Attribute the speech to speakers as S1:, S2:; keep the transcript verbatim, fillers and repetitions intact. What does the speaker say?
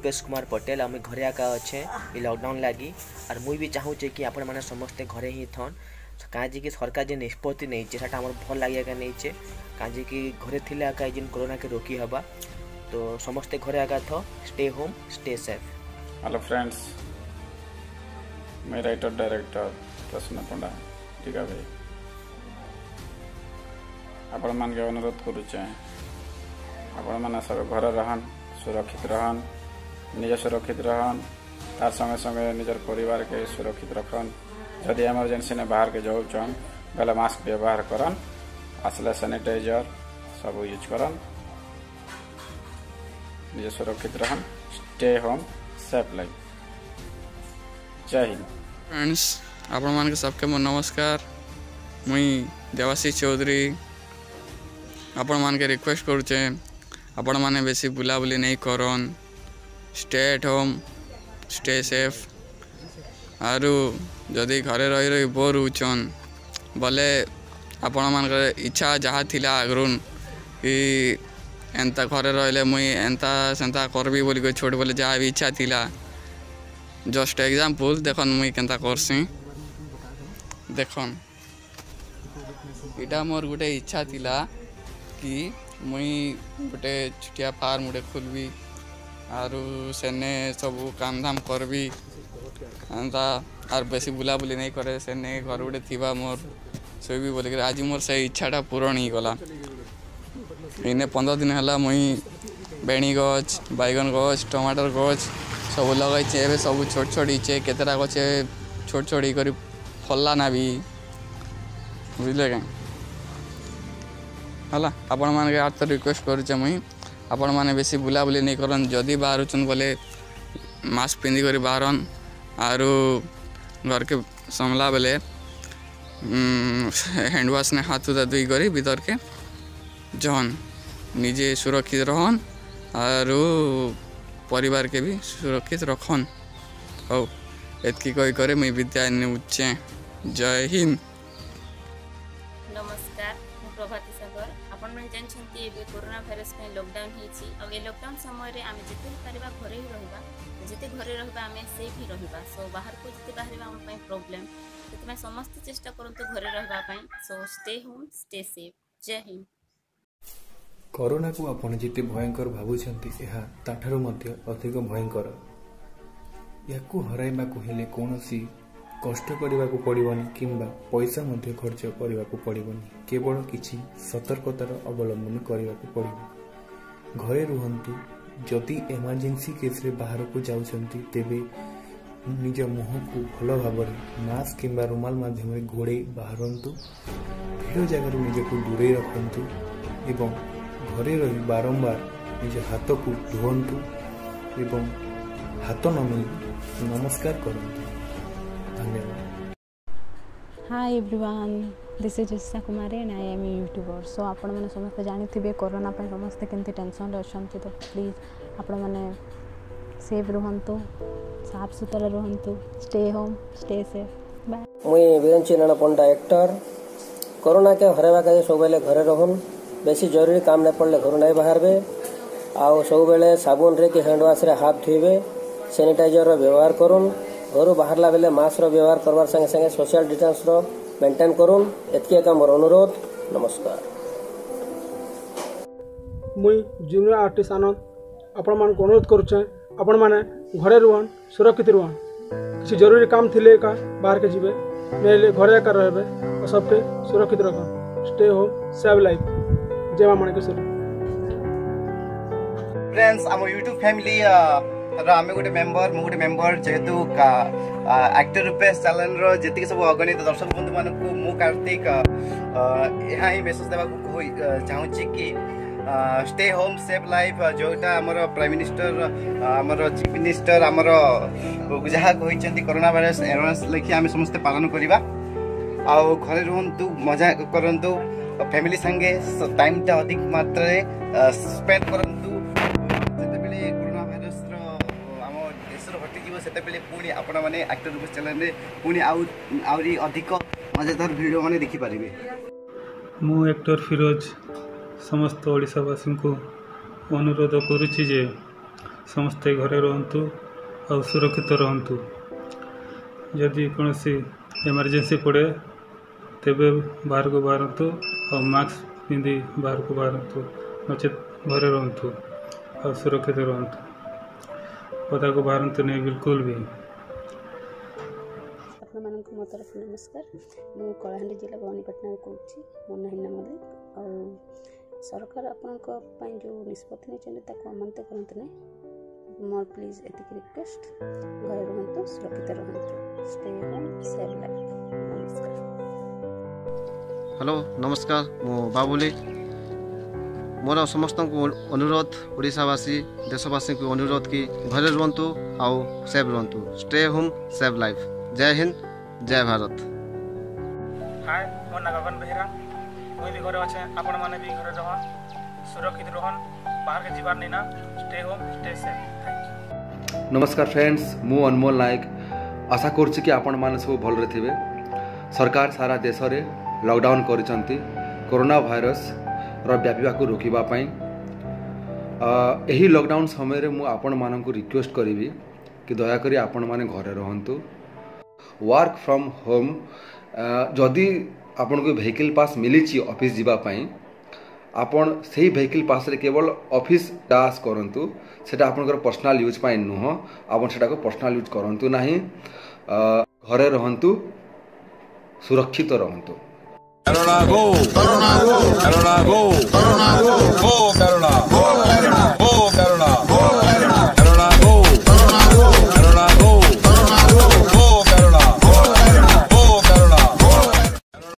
S1: रूपेश कुमार पटेल आम घरे आका अच्छे ये लॉकडाउन लगी और मुई भी चाहूचे कि आपण मैंने समस्ते घरे ही थन कहीं कि सरकार जो निष्पत्ति नहीं आम भल लगे नहीं कहीं कि घरे थे आका जिन कोरोना के रोकी हवा तो समस्ते घरे आका थो stay home stay safe.
S2: Hello friends, मैं राइटर डायरेक्टर प्रसन्न पंडा टीका भाई आपण मान के अनुरोध करुचे आपण मैंने सब घर रहन सुरक्षित रहन निज सुरक्षित रहन तार संगे संगे निजर परिवार के सुरक्षित रखन जदि इमरजेंसी ने बाहर के जाऊन गले मास्क व्यवहार करन आसले सैनिटाइजर सब यूज करन निज सुरक्षित रहन स्टे होम सेफ लाइफ। जय हिंद।
S3: फ्रेंड्स आपण मान के सबके मोर नमस्कार, मुई देवाशीष चौधरी आपण मान के रिक्वेस्ट करुचे आपण माने बेसी बुलाबुली नहीं करन stay at home stay safe आरु जदि घरे रही रही बोर होचन बोले आपण मान इच्छा जहाँ थिला आगरुन कि एंता घरे रहिले मुई एंता सेंता करबी बोली कोई छोट बोले जहाँ भी इच्छा थिला जस्ट एग्जांपल देखन मुई केंता करसी देखन इटा मोर गोटे इच्छा थिला कि मुई गोटे छुटिया फार्म गोटे खोलबी आरु सेने सब काम धाम करबी एंता आर बेसी बुलाबुली नहीं करे सेने घर गोटे थिबा मोर सोबी बोलिक आज मोर से इच्छाटा पूरण ही गला। इने पंद्रह दिन है मुई बेणी गछ बैगन गछ टमाटर गछ सब लगे एवं सब छोट छोट इचे केतरा गछे छोट छोट कर फल्ला ना भी बुझले क्या है आपण मान आर तो रिक्वेस्ट करुचे मुई आपण मैंने बेसी बुलाबुली नहीं करन जदि बाहर बोले मास्क पिंधि कर बाहरन आरु घर के समला बेले हैंड वाश ने हाथ उदा धुई कर भीतर के जहन निजे सुरक्षित रहन आरु परिवार के भी सुरक्षित रखन। हो एतकी कही करे मुई विद्या उच्चे। जय हिंद।
S4: नमस्कार, मु प्रभाती सागर। आपण मन जानछंती ए कोरोना वायरस पे लॉकडाउन हेछि और ए लॉकडाउन समय रे आमे जते परिबा घरे ही रहबा जते घरे रहबा आमे सेफ ही रहबा सो बाहर को जते बाहरबा हम पई प्रॉब्लम तते मैं समस्त चेष्टा करंतु घरे रहबा पई so stay home stay safe. जय हिंद।
S5: कोरोना को आपण जिते भयंकर भाबुछंती एहा ताठारु मध्य अधिक भयंकर याकू हराइबा को हेले कोनोसी कष्ट करने को पड़ोनी कि पैसा मध्य खर्च करने को पड़ोनी केवल किसी सतर्कतार अवलंबन करने को पड़ो। घरे रुहंतु जदि इमरजेंसी केस रे बाहर को जाउछंती तेबे निज मुह को भल भाव मास्क किंबा रुमाल माध्यम घोड़े बाहरंतु भीड़ जगार निज को दूरे रखंतु एवं घरे रही बारंबार निज हाथ को धुवंतु एवं हाथ नमी नमस्कार करंतु।
S6: Hi everyone, this is Jessica Kumari and I am a YouTuber. So आपण माने समस्त जानि थिबे कोरोना पे समस्त केंति टेंशन रे अछंती तो प्लीज आपण माने सेफ रहंतु साफ सुथरा रहंतु stay home stay safe bye.
S7: मुई वीरेंद्र नाना पंडा एक्टर कोरोना के हरेबा के सब बेले घरे रहन बेसी जरूरी काम न पड़ले घर नहीं बाहरबे आउ सब बेले साबुन रे के हैंड वाश रे हाथ धोइबे सैनिटाइजर रो व्यवहार करूँ घर बाहरला बेले मास्क रो व्यवहार करवार संगे संगे सोशल डिस्टेंस रो मेंटेन करूँ एतके का मोर अनुरोध। नमस्कार।
S8: मुई जूनियर आर्टिस्ट आनंद आपण मान को अनुरोध करुचे आपण माने घरे रुहन सुरक्षित रुहन किसी जरूरी काम थिले का बाहर के जीवे नेले घरे का रहबे और सबके सुरक्षित रखन स्टे होम सेव लाइफ। जय मां माणिकेश्वरी।
S9: फ्रेंड्स आम यूट्यूब फैमिली आम गोटे मेम्बर मु गोटे मेम्बर जेहेतु एक्टर रूपेश चैनल रो जेतिक सब अगणित दर्शक बंधु मानक मु कार्तिक यहाँ ही मेसेज देवा चाहूँगी कि स्टे होम सेफ लाइफ जोटा आमर प्राइम मिनिस्टर आमर चीफ मिनिस्टर आमर जहाँ कहते कोरोना वायरस अवेयरनेस लेखि आम समस्ते पालन करवा आउ घरे रुहतु मजा करंतु फैमिली संगे टाइम टा अधिक मात्रा स्पेंड करंतु जेतेबेले कोरोना वायरस रो आम देश रो हटि जीव सेतेबेले पुणी आपण माने एक्टर रूपेश चैनल रे पुणी आउ आउरी अधिक मजेदार वीडियो माने देखि परिबे।
S10: मु एक्टर फिरोज समस्त ओडिशावासी को अनुरोध करुछि जे ସମସ୍ତେ ଘରେ ରୁହନ୍ତୁ ଆଉ ସୁରକ୍ଷିତ ରୁହନ୍ତୁ। ଯଦି କୌଣସି ଏମର୍ଜେନ୍ସି ପଡ଼େ ତେବେ ବାହାରକୁ ବାହାରନ୍ତୁ ଆଉ ମାସ୍କ ପିନ୍ଧି ବାହାରକୁ ବାହାରନ୍ତୁ, ନଚେତ୍ ଘରେ ରୁହନ୍ତୁ ଆଉ ସୁରକ୍ଷିତ ରୁହନ୍ତୁ। ପଦାକୁ ବାହାରନ୍ତୁ ନାହିଁ ବିଲକୁଲ ବି।
S6: ଆପଣମାନଙ୍କୁ ମୋ ତରଫରୁ ନମସ୍କାର। ମୁଁ କଳାହାଣ୍ଡି ଜିଲ୍ଲା ଭବାନୀପାଟଣାରୁ କହୁଛି। ମୋ ନାଁ ହିନା ମଲ୍ଲିକ। ଆଉ ସରକାର ଆପଣଙ୍କ ପାଇଁ ଯେଉଁ ନିଷ୍ପତ୍ତି ନେଇଛନ୍ତି ତାକୁ ଅମାନିତ କରନ୍ତୁ ନାହିଁ। ମୋର ପ୍ଲିଜ୍ ଏତିକି ରିକ୍ୱେଷ୍ଟ, ଘରେ ରୁହନ୍ତୁ, ସୁରକ୍ଷିତ ରୁହନ୍ତୁ। Stay home, save life. ନମସ୍କାର।
S9: ହ୍ୟାଲୋ ନମସ୍କାର, ମୁଁ ବାବୁଲି। ମୋର ସମସ୍ତଙ୍କୁ ଅନୁରୋଧ, ଓଡ଼ିଶାବାସୀ ଦେଶବାସୀଙ୍କୁ ଅନୁରୋଧ କି ଘରେ ରୁହନ୍ତୁ ଆଉ ସେଭ୍ ରୁହନ୍ତୁ। Stay home, save life. ଜୟ ହିନ୍ଦ, ଜୟ ଭାରତ।
S8: ହାଏ, ମୋ ନାଁ ଗଗନ ବେହେରା। ମୁଇଁ ବି ଘରେ ଅଛେ, ଆପଣମାନେ ବି ଘରେ ରହନ୍, ସୁରକ୍ଷିତ ରହନ୍, ବାହାରକେ ଯିବାର ନାଇଁ ନା। Stay home, stay safe.
S11: नमस्कार फ्रेंड्स, मु अनमोल नायक। आशा करुच्ची कि आपण मैंने सब भलरे थे। सरकार सारा देश में लॉकडाउन करिसंती कोरोना भाइरस रो व्यापीबा को रोकिबा पई। एही लॉकडाउन समय रे मु आपण मानक रिक्वेस्ट करिवि कि दया करी आपण माने घरे रहंतु, वर्क फ्रॉम होम। जदि आपण को व्हीकल पास मिली ऑफिस जीवा पई, आपण सही व्हीकल पास रे केवल ऑफिस टास्क करंतु। सेटा आपनकर पर्सनल यूज पाई नुह, आपण सेटा को पर्सनल यूज करंतु नाही। घरे रहंतु, सुरक्षित रहंतु।
S12: करुणा गो, करुणा गो, करुणा गो, करुणा गो, गो करुणा।